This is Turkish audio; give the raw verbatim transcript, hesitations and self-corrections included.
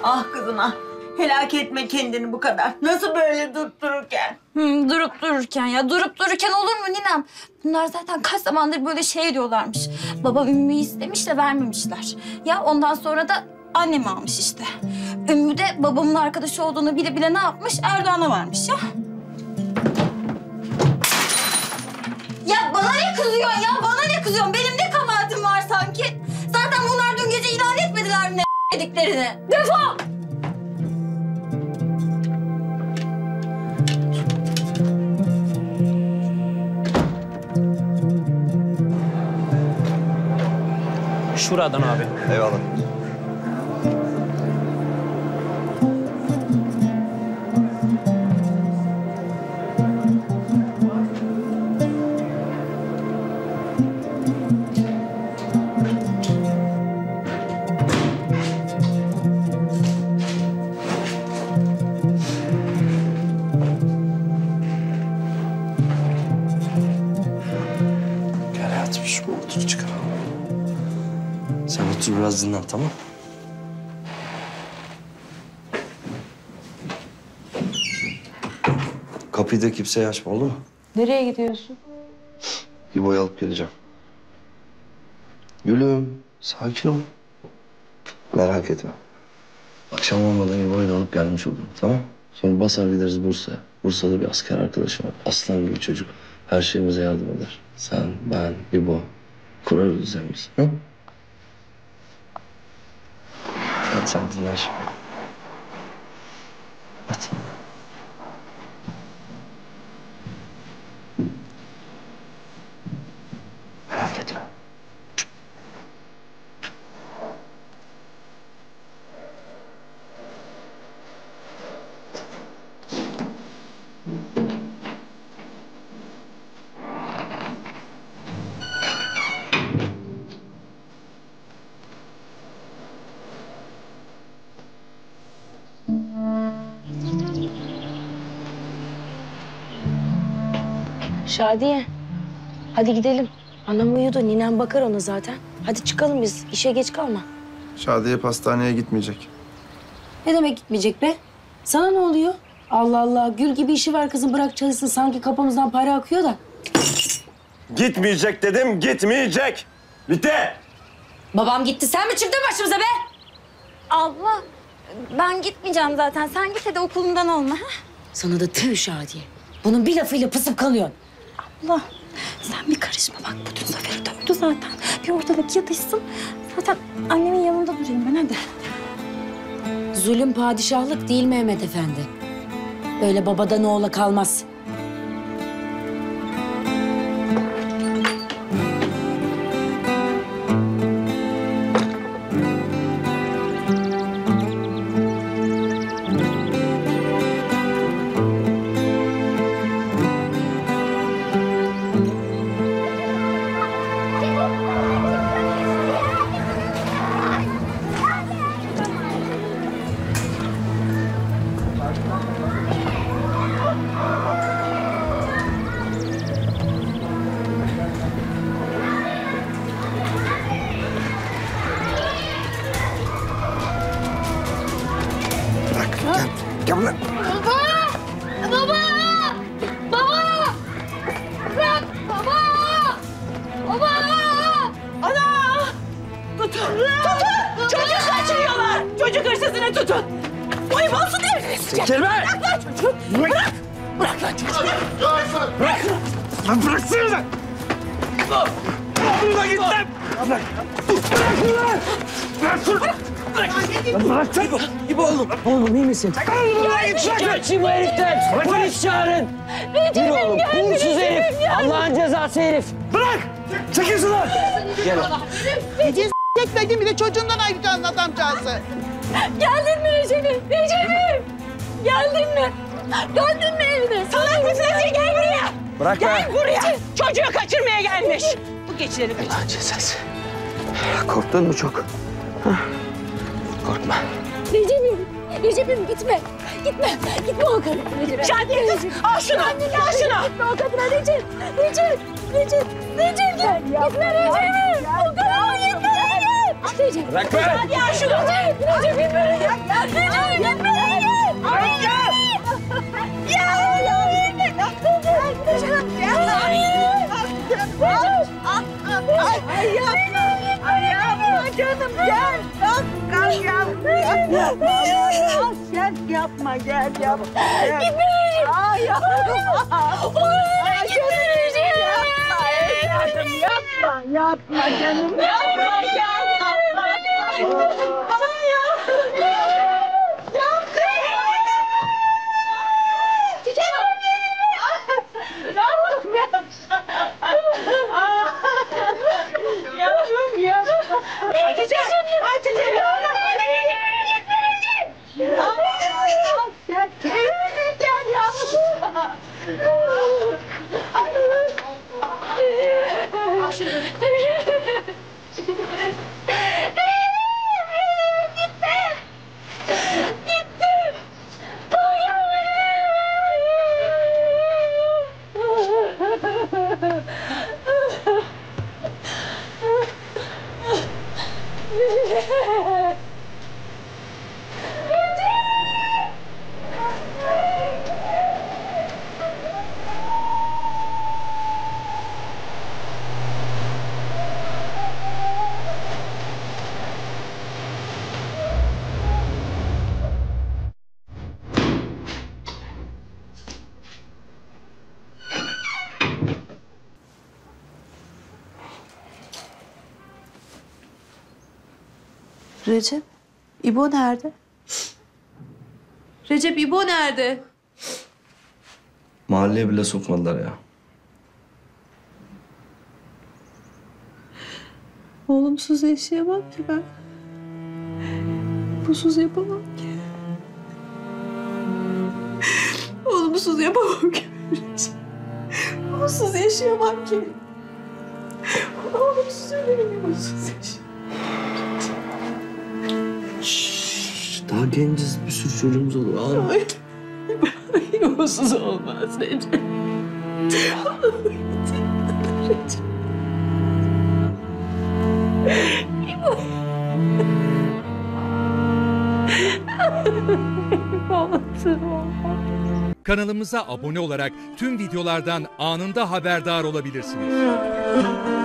Ah kızım ah. Helak etme kendini bu kadar. Nasıl böyle durup dururken? Hmm, durup dururken ya. Durup dururken olur mu ninem? Bunlar zaten kaç zamandır böyle şey diyorlarmış. Baba Ümmü'yü istemiş de vermemişler. Ya ondan sonra da annem almış işte. Ümmü de babamın arkadaşı olduğunu bile bile ne yapmış? Erdoğan'a varmış ya. Ya bana ne kızıyorsun ya? Bana ne kızıyorsun? Benim ne kabahatim var sanki? Zaten bunlar dün gece ilan etmediler mi ne dediklerini? Defol! Şuradan abi. Eyvallah. Gel hayatım, şu koltuğu çıkaralım. Sen otur biraz dinlen, tamam? Kapıyı da kimseye açma, oldu mu? Nereye gidiyorsun? Bir boy alıp geleceğim. Gülüm, sakin ol. Merak etme. Akşam olmadan bir boy da alıp gelmiş olurum, tamam? Sonra basar gideriz Bursa'ya. Bursa'da bir asker arkadaşım var. Aslan gibi çocuk. Her şeyimize yardım eder. Sen, ben, İbo. Kurarız düzenimizi, hı? Hadi sen dinlen şimdi. Hadi. Merak etme. Şadiye. Hadi gidelim. Anam uyudu. Ninem bakar ona zaten. Hadi çıkalım biz. İşe geç kalma. Şadiye pastaneye gitmeyecek. Ne demek gitmeyecek be? Sana ne oluyor? Allah Allah. Gül gibi işi var kızım. Bırak çalışsın. Sanki kafamızdan para akıyor da. Gitmeyecek dedim, gitmeyecek. Bitti. Babam gitti. Sen mi çıktın başımıza be? Abla ben gitmeyeceğim zaten. Sen git hadi okulundan olma. Ha? Sana da tüh Şadiye. Bunun bir lafıyla pısıp kalıyorsun. Abla sen bir karışma bak. Bütün Zafer'i dövdü zaten. Bir ortalık yatışsın. Zaten annemin yanında durayım ben hadi. Zulüm padişahlık değil Mehmet Efendi. Böyle babadan oğula kalmaz. Gel buraya. Baba! Baba! Baba! Bırak! Baba! Baba! Ana! Tutun! Tutun! Çocuk kaçırıyorlar! Çocuk hırsızını tutun! Boyum olsun diye! Çekil be! Bırak lan çocuğu! Bırak! Bırak lan çocuğu! Bırak! Lan bıraksana! Bunu da gittim! Bırak! Bırak ulan! Bırak dur! Bırak! Bırak sen! İbo oğlum! Oğlum iyi misin? Bırak git! Şikayetçiyim bu heriften. Polis çağırın. Yürü oğlum. Uğursuz herif. Allah'ın cezası herif. Bırak! Çekil şuradan! Gel. Gece s**ekmedin bir de çocuğundan ayıracaksın adamcağızı. Geldin mi Recep'im? Recep'im! Geldin mi? Döndün mü evine? Salak mısın? Gel buraya! Bırak Gel be. buraya! Çocuğu kaçırmaya gelmiş! Bu geçileri kaçır. Allah'ın cezası. Korktun mu çok? Hah. Korkma. Recep'im! Recep'im gitme! Gitme! Gitme o kadına Recep'e! Şadiye kız! Al şunu! Al şunu! Gitme o kadına Recep! Recep! Recep! Recep gel! Gitme Recep'im! O kadına gitme Recep! Recep. Bırak be! Hadi ya şunu. Recep. Recep gitme. Recep gitme. Ya ya gitme. Recep. Ay yapma. Ay yapma canım gel. Bak kalk yapma. Yapma. Gel yapma gel yapma. Gitme Recep. Ay yapma. Ay canım Recep. Yapma evladım yapma. Yapma canım. Yapma ya. Yavrum ya. Hatice. Hatice. Gel. Gel yavrum. Recep, İbo nerede? Recep, İbo nerede? Mahalleye bile sokmadılar ya. Oğlumsuz yaşayamam ki ben. Busuz yapamam ki. Oğlumsuz yapamam ki Recep. Oğlumsuz yaşayamam ki. Oğlumsuz ölürüm, oğlumsuz yaşayamam. Şşş, daha genciz, bir sürü çocuğumuz olur. Ağlama. Ay, İbo'suz olmaz Recep. Recep. İbo. İbo'suz olmaz. Kanalımıza abone olarak tüm videolardan anında haberdar olabilirsiniz.